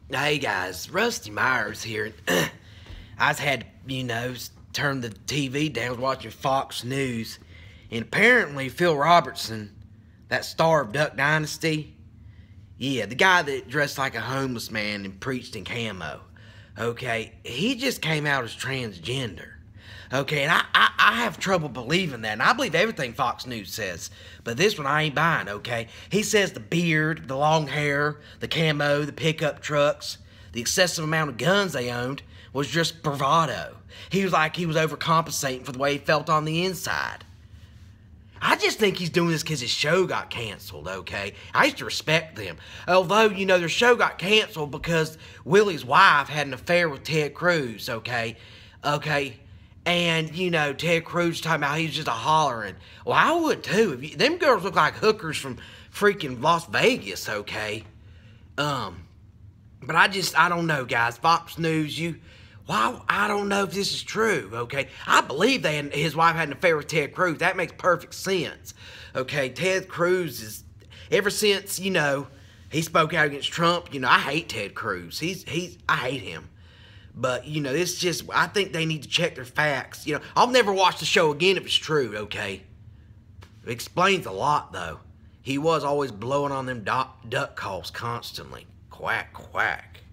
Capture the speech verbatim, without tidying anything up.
Hey guys, Rusty Myers here. I just had, you know, turn the T V down, was watching Fox News, and apparently Phil Robertson, that star of Duck Dynasty, yeah, the guy that dressed like a homeless man and preached in camo, okay, he just came out as transgender. Okay, and I, I, I have trouble believing that, and I believe everything Fox News says, but this one I ain't buying, okay? He says the beard, the long hair, the camo, the pickup trucks, the excessive amount of guns they owned was just bravado. He was like he was overcompensating for the way he felt on the inside. I just think he's doing this because his show got canceled, okay? I used to respect them. Although, you know, their show got canceled because Willie's wife had an affair with Ted Cruz, okay? Okay? And, you know, Ted Cruz talking about he's just a hollering. Well, I would too. If you, them girls look like hookers from freaking Las Vegas, okay? Um, but I just, I don't know, guys. Fox News, you, well, I don't know if this is true, okay? I believe they and his wife had an affair with Ted Cruz. That makes perfect sense, okay? Ted Cruz is, ever since, you know, he spoke out against Trump, you know, I hate Ted Cruz. He's, he's, I hate him. But, you know, it's just, I think they need to check their facts. You know, I'll never watch the show again if it's true, okay? It explains a lot, though. He was always blowing on them duck, duck calls constantly. Quack, quack.